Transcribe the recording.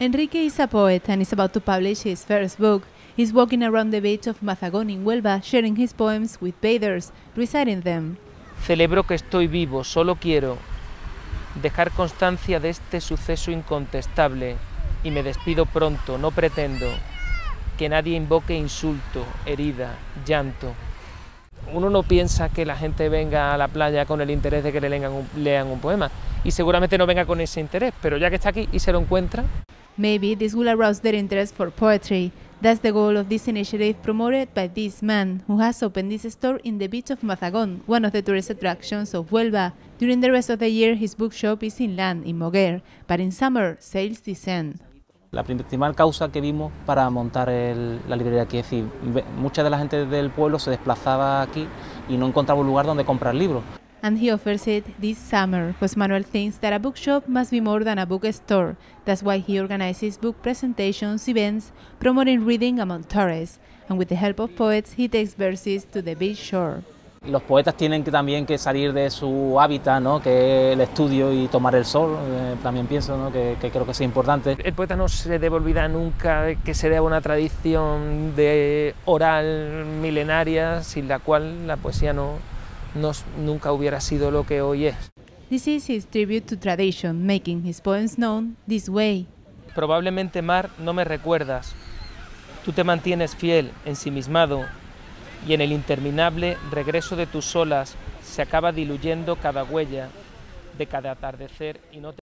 Enrique is a poet and is about to publish his first book. He's walking around the beach of Mazagón in Huelva, sharing his poems with bathers, reciting them. Celebro que estoy vivo, solo quiero dejar constancia de este suceso incontestable y me despido pronto, no pretendo que nadie invoque insulto, herida, llanto. Uno no piensa que la gente venga a la playa con el interés de que le lean un poema y seguramente no venga con ese interés, pero ya que está aquí y se lo encuentra. Maybe this will arouse their interest for poetry. That's the goal of this initiative promoted by this man, who has opened this store in the beach of Mazagón, one of the tourist attractions of Huelva. During the rest of the year, his bookshop is inland, in Moguer, but in summer, sales descend. La principal causa que vimos para montar la librería aquí, es decir, mucha de la gente del pueblo se desplazaba aquí y no encontraba un lugar donde comprar libros. And he offers it this summer, José Manuel thinks that a bookshop must be more than a bookstore. That's why he organizes book presentations, events, promoting reading among tourists. And with the help of poets, he takes verses to the beach shore. Los poetas tienen también que salir de su hábitat, ¿no?, que es el estudio y tomar el sol. También pienso, ¿no?, que creo que es importante. El poeta no se debe olvidar nunca que se deba una tradición de oral milenaria, sin la cual la poesía nunca hubiera sido lo que hoy es. This is his tribute to tradition, making his poems known this way. Probablemente, mar, no me recuerdas. Tú te mantienes fiel, ensimismado, y en el interminable regreso de tus olas se acaba diluyendo cada huella de cada atardecer y no te